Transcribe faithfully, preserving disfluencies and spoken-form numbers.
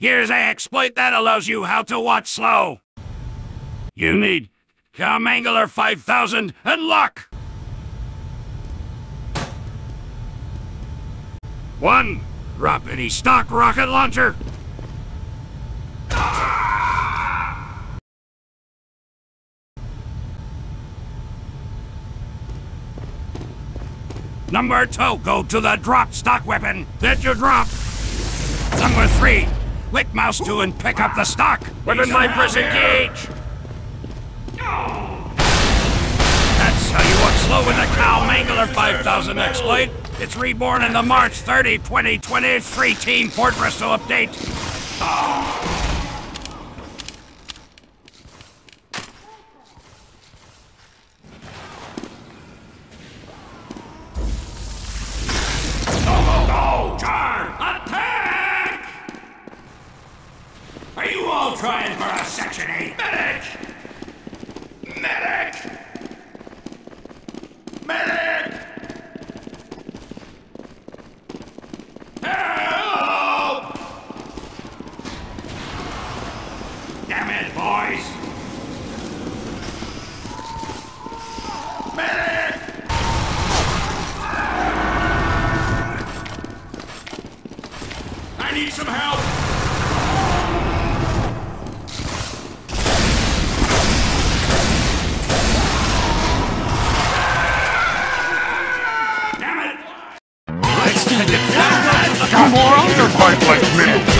Here's an exploit that allows you how to watch slow. You need Mangler five thousand and luck. One, drop any stock rocket launcher. Number two, go to the drop stock weapon that you drop. Number three, click mouse two and pick up the stock. Weapon Viper's engage. That's how you walk slow with the Cow Mangler five thousand exploit. It's Reborn in the March thirtieth, twenty twenty-three Team Port Bristol update. Are you all trying for a Section eight? Medic! Medic! Medic! Help! Damn it, boys! Medic! I need some help! You morons are fight like men.